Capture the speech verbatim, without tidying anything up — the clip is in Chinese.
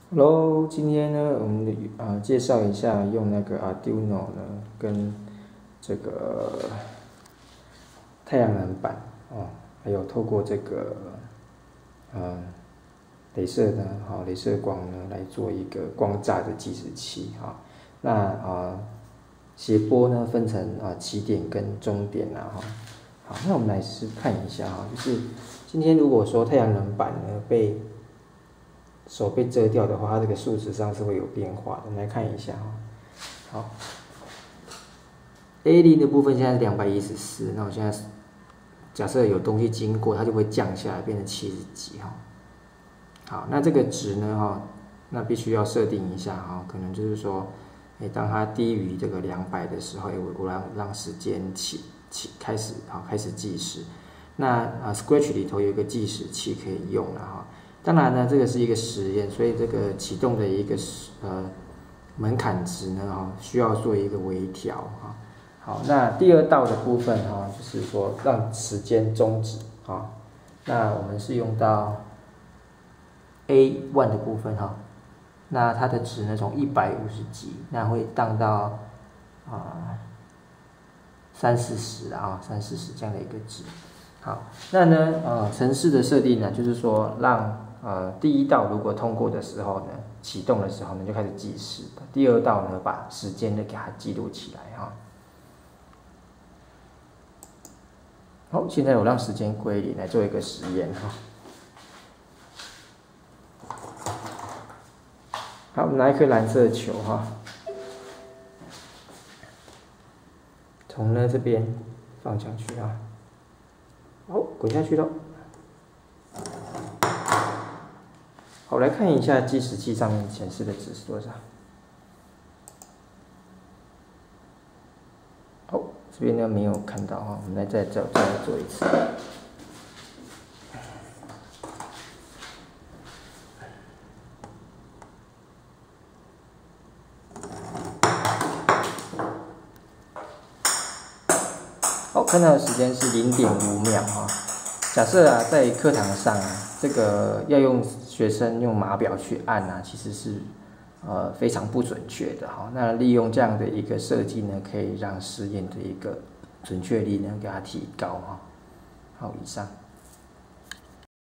Hello，今天呢，我们啊、呃、介绍一下用那个 Arduino 呢跟这个太阳能板哦，还有透过这个呃镭射呢，哈、哦，镭射光呢来做一个光栅的计时器哈、哦。那啊、呃、斜波呢分成啊、呃、起点跟终点啊哈、哦。好，那我们来试看一下哈、哦，就是今天如果说太阳能板呢被手被遮掉的话，它这个数值上是会有变化的。我们来看一下哈。好 ，A 零的部分现在是两百一十四，那我现在假设有东西经过，它就会降下来，变成七十几哈。好，那这个值呢哈，那必须要设定一下哈，可能就是说，哎，当它低于这个两百的时候，哎，我我让让时间起起开始好开始计时。那啊 ，Scratch 里头有一个计时器可以用了哈。当然呢，这个是一个实验，所以这个启动的一个呃门槛值呢哈，需要做一个微调哈。好，那第二道的部分哈，就是说让时间终止啊。那我们是用到 A 一 的部分哈，那它的值呢从一百五十几，那会荡到啊三四十啊，三四十这样的一个值。好，那呢呃程式的设定呢，就是说让呃第一道如果通过的时候呢，启动的时候呢就开始计时，第二道呢把时间呢给它记录起来哈。好，现在我让时间归零来做一个实验哈。好，我们拿一颗蓝色球哈，从呢这边放下去啊，好，滚下去了。好，来看一下计时器上面显示的值是多少。好，这边呢没有看到哈，我们来再再再来做一次。好，看到的时间是零点五秒哈。假设啊，在课堂上啊，这个要用学生用码表去按啊，其实是呃非常不准确的哈。那利用这样的一个设计呢，可以让实验的一个准确率呢给它提高哈。好，以上。